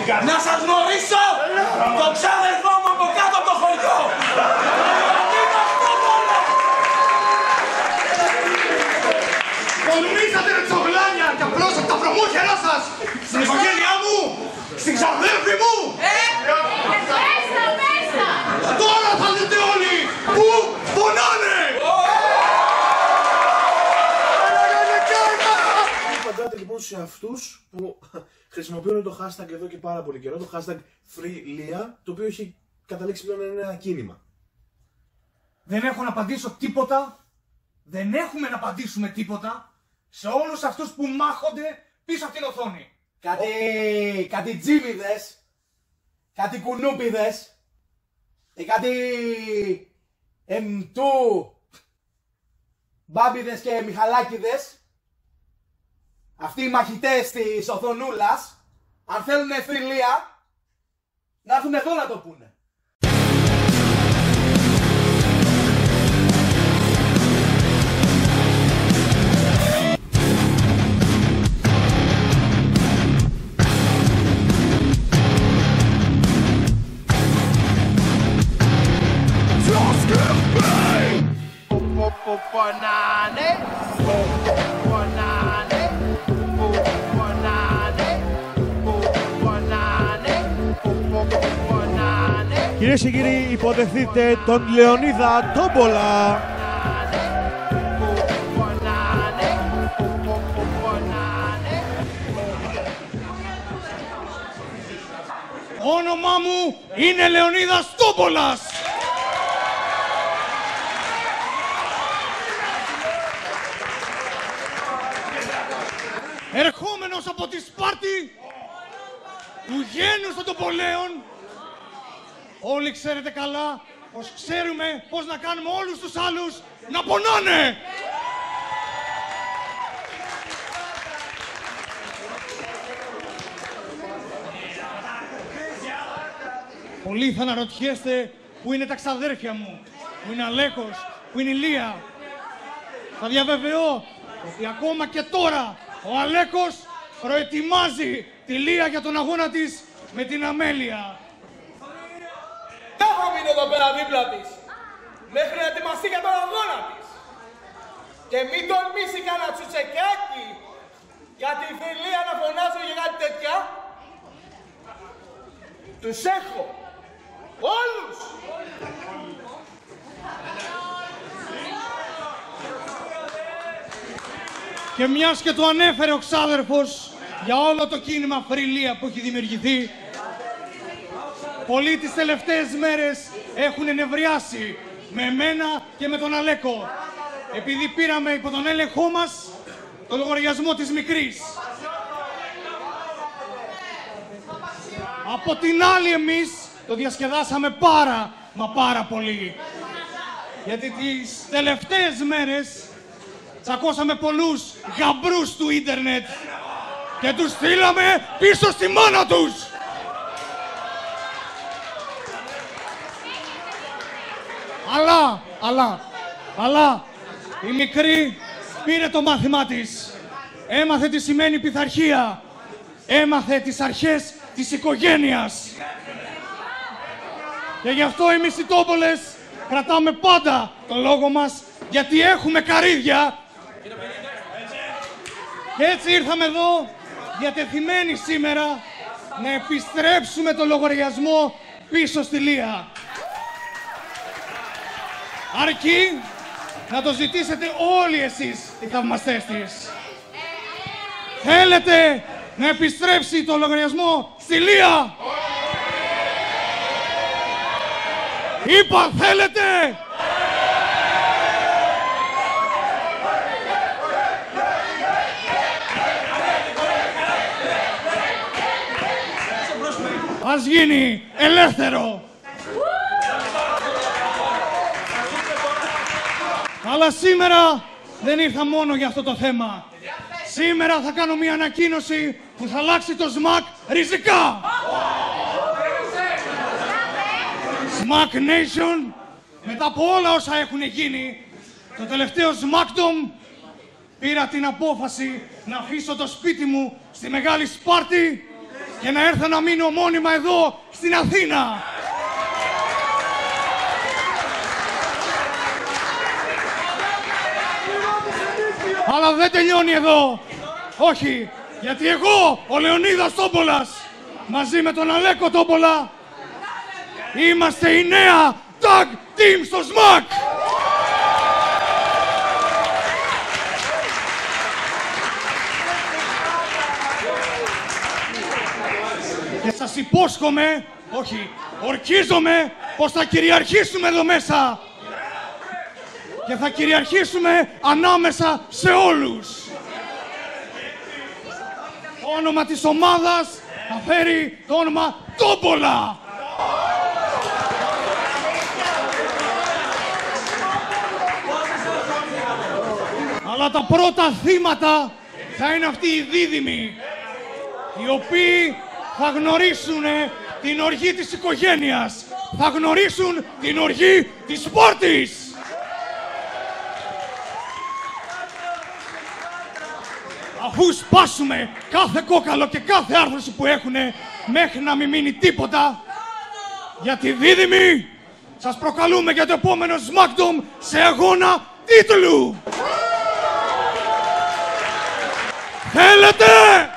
Να σας γνωρίσω το ξάδερφό μου από κάτω από το χωριό. Πολεμήσατε με τσογλάνια και απλώς από τα προμούχερά σας στην οικογένειά μου, στην ξαδέρφη μου. Πέστα! Τώρα θα δείτε όλοι που πονάνε. Φαντάτε λοιπόν στους εαυτούς που χρησιμοποιούν το hashtag εδώ και πάρα πολύ καιρό, το hashtag FreeLia, το οποίο έχει καταλήξει πλέον να είναι ένα κίνημα. Δεν έχω να απαντήσω τίποτα, δεν έχουμε να απαντήσουμε τίποτα σε όλους αυτούς που μάχονται πίσω από την οθόνη. Κάτι τζίμιδες, κάτι κουνούπιδες, κάτι εμτού μπάμπιδες και μιχαλάκιδες. Αυτοί οι μαχητές της οθονούλας, αν θέλουν FreeLia, να έρθουν εδώ να το πούνε. Κυρίες και κύριοι, υποδεχτείτε τον Λεωνίδα Τόμπολα. Όνομά μου είναι Λεωνίδας Τόμπολας. Ερχόμενος από τη Σπάρτη, του γένους των Τοπολέων, όλοι ξέρετε καλά πως ξέρουμε πως να κάνουμε όλους τους άλλους να πονάνε. Πολλοί θα αναρωτιέστε πού είναι τα ξαδέρφια μου, πού είναι Αλέκος, πού είναι η Λία. Θα διαβεβαιώ ότι ακόμα και τώρα ο Αλέκος προετοιμάζει τη Λία για τον αγώνα της με την Αμέλεια. Δεν θα μείνω εδώ πέρα δίπλα της, μέχρι να ετοιμαστεί για τον αγώνα της. Και μην τολμήσει κανένα τσουτσεκάκι για τη φιλία να φωνάζω για κάτι τέτοια. Τους έχω. Όλους. Και μιας και το ανέφερε ο ξάδερφος για όλο το κίνημα FreeLia που έχει δημιουργηθεί, πολλοί τις τελευταίες μέρες έχουν ενευριάσει με εμένα και με τον Αλέκο, επειδή πήραμε υπό τον έλεγχό μας το λογαριασμό της μικρής. Από την άλλη εμείς το διασκεδάσαμε πάρα πολύ. Γιατί τις τελευταίες μέρες τσακώσαμε πολλούς γαμπρούς του ίντερνετ και τους στείλαμε πίσω στη μάνα τους. Αλλά η μικρή πήρε το μάθημά της. Έμαθε τι σημαίνει πειθαρχία. Έμαθε τις αρχές της οικογένειας. Και γι' αυτό εμείς οι Τόμπολες κρατάμε πάντα το λόγο μας, γιατί έχουμε καρύδια. Και έτσι ήρθαμε εδώ διατεθειμένοι σήμερα να επιστρέψουμε το λογαριασμό πίσω στη Λία. Αρκεί να το ζητήσετε όλοι εσείς οι θαυμαστές της. Θέλετε να επιστρέψει το λογαριασμό στη Λία? Είπα θέλετε! Ας γίνει ελεύθερο! Αλλά σήμερα δεν ήρθα μόνο για αυτό το θέμα. Σήμερα θα κάνω μια ανακοίνωση που θα αλλάξει το ΣΜΑΚ ριζικά. ΣΜΑΚ Nation, μετά από όλα όσα έχουν γίνει, το τελευταίο SmackDown πήρα την απόφαση να αφήσω το σπίτι μου στη Μεγάλη Σπάρτη και να έρθω να μείνω μόνιμα εδώ στην Αθήνα. Αλλά δεν τελειώνει εδώ. Όχι, γιατί εγώ, ο Λεωνίδας Τόμπολας, μαζί με τον Αλέκο Τόμπολα, είμαστε η νέα tag team στο ΣΜΑΚ. Και σας υπόσχομαι, όχι, ορκίζομαι πως θα κυριαρχήσουμε εδώ μέσα. Και θα κυριαρχήσουμε ανάμεσα σε όλους. Το όνομα της ομάδας θα φέρει το όνομα Τόμπολα. Αλλά τα πρώτα θύματα θα είναι αυτοί οι δίδυμοι, οι οποίοι θα γνωρίσουν την οργή της οικογένειας, θα γνωρίσουν την οργή της σπόρτης. Αφού σπάσουμε κάθε κόκαλο και κάθε άρθρωση που έχουνε μέχρι να μην μείνει τίποτα, γιατί δίδυμοι σας προκαλούμε για το επόμενο SmackDown σε αγώνα τίτλου. Θέλετε!